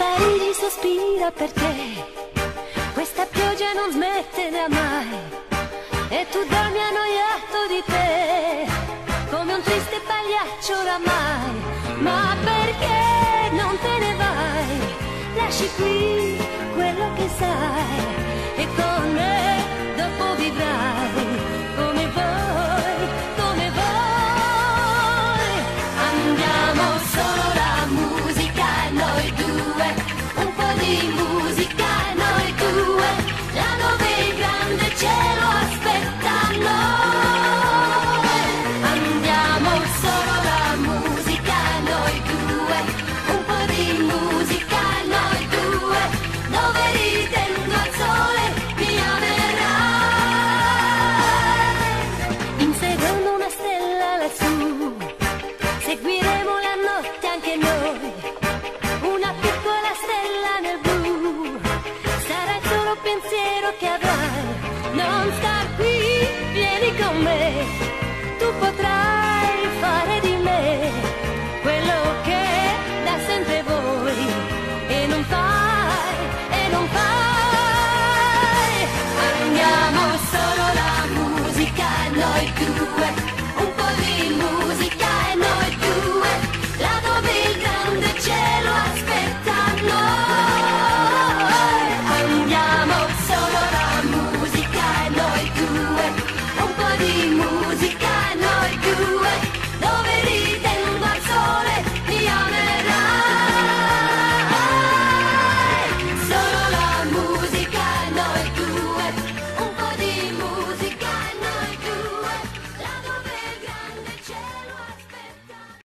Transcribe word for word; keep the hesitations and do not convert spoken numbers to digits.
Parigi sospira perché questa pioggia non smetterà mai, e tu dormi annoiato di te come un triste pagliaccio oramai. Ma perché non te ne vai? Lasci qui quello che sai e con me dopo vivrai come vuoi, come vuoi. Andiamo solo la musica, noi due, un po' di musica, noi due, là dove il grande cielo aspetta noi. Andiamo solo la musica, noi due, un po' di musica, noi due, dove ridendo al sole mi amerai. Inseguendo una stella lassù, seguiremo la notte anche noi, una piccola stella nel blu, sarà il solo pensiero che avrai. Non star qui, vieni con me, tu potrai fare di me quello che da sempre vuoi e non fai, e non fai. Andiamo solo la musica, noi due,